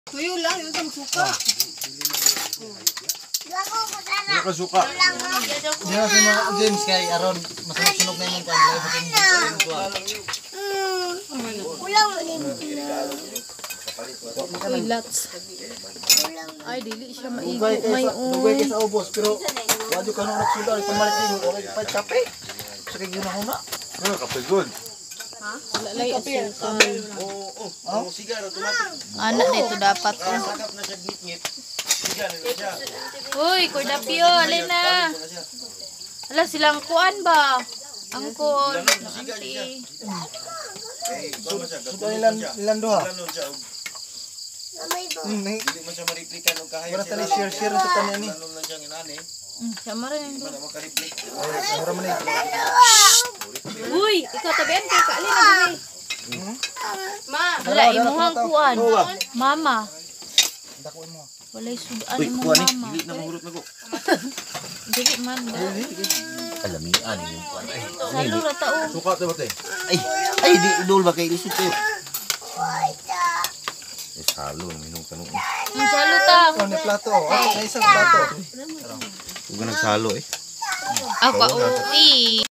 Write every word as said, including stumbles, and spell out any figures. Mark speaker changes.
Speaker 1: Tuyo lang, yun sa magsuka.
Speaker 2: Wala ka suka.
Speaker 3: Di na si mga James kay Aron, masunog-sunog na yung kwan.
Speaker 4: Ulang mo din.
Speaker 1: Uy, lots. Ay, dili siya maigo.
Speaker 3: Dugay
Speaker 1: May
Speaker 3: kay sa dugay kay sa ubos pero wadyo ka nung nagsuda ri pamalit ni okay pa kape. Sa kay ginahuna.
Speaker 2: Ano kape good?
Speaker 1: Ha? Wala lay asukan.
Speaker 5: Oo, oh, sigara automatic.
Speaker 6: Anak dito dapat. Oh.
Speaker 5: Sakap na siya ngit-ngit. Sigara na siya.
Speaker 6: Uy, Cordapio, alin na. Ala, silang kuan ba? Angkol. Nakati.
Speaker 5: Eh, ikaw man siya.
Speaker 3: Suda ilan ilan duha.
Speaker 5: Ganon siya.
Speaker 4: Mamay ba?
Speaker 3: Hmm, may
Speaker 5: Hindi man siya ma-replika ng kahit
Speaker 3: wala tali share share sa kanya ni.
Speaker 5: Ganon lang siya inani.
Speaker 6: Mm, sama rin.
Speaker 5: Hindi man na makareplika.
Speaker 3: Mura man ni.
Speaker 6: Uy, ikaw tabihan kay ka. Alin na dumi.
Speaker 1: Ma,
Speaker 6: Wala, imuhang kuan. Mama.
Speaker 3: Dako mo.
Speaker 6: Walay sudan
Speaker 5: Uy,
Speaker 6: imong
Speaker 5: kuha ni.
Speaker 6: mama.
Speaker 5: Dili na mahurot na ko.
Speaker 6: Dili man.
Speaker 5: Alamian yung kuha.
Speaker 6: Salo ra tao.
Speaker 2: Suka tayo bate.
Speaker 5: Ay, ay, di idol ba kay lisod kayo? Eh, salo, minong tanong.
Speaker 6: Ang salo ta.
Speaker 3: Oh, ni plato. Oh, na isang plato.
Speaker 5: Huwag ka nagsalo eh.
Speaker 6: Ako, uwi.